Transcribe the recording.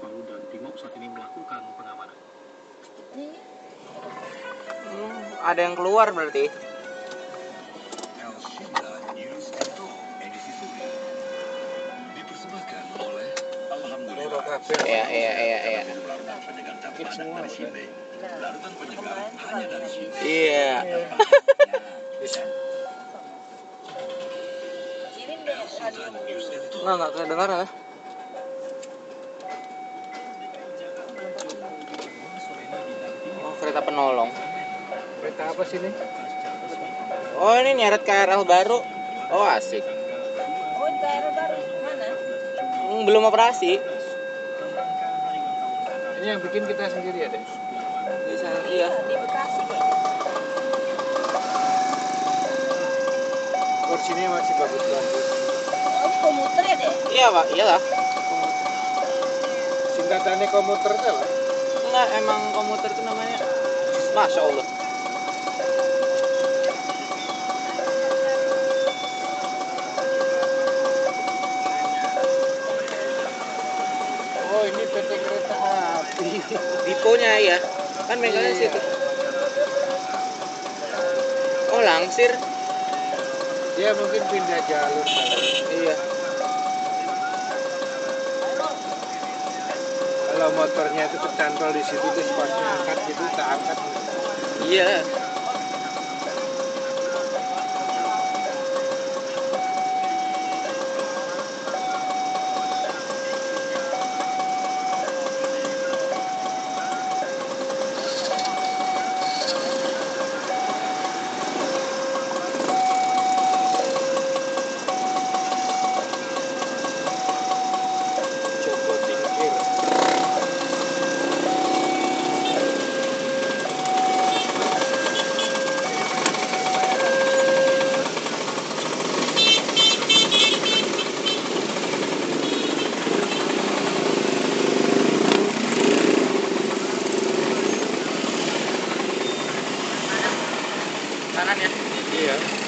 Palu dan Timok saat ini melakukan pengamanan. Ada yang keluar berarti. Dipersembahkan oleh Alhamdulillah. Iya. Semua larutan penyegar hanya dari sini. Iya. Nggak kedengaran ya? Oh, kereta penolong. Kereta apa sih ini? Oh, ini nyeret KRL baru. Oh, asik. Oh, di KRL baru mana? Belum operasi. Ini yang bikin kita sendiri ya, deh? Iya. Di Bekasi kayaknya. Kursinya masih bagus banget. Oh, ini komuter ya, deh? Iya, Pak. Iyalah. Singkatannya komuter itu apa? Enggak, emang komuter itu namanya. Masya Allah. Oh, ini PT Kereta Api. Diponya ya. Kan bengkelnya situ. Oh, langsir. Dia mungkin pindah jalur kali. Iya. Kalau motornya itu kecantol di situ terus pas ngangkat gitu tak angkat. Iya. Joko Tingkir. Kanan ya. Iya.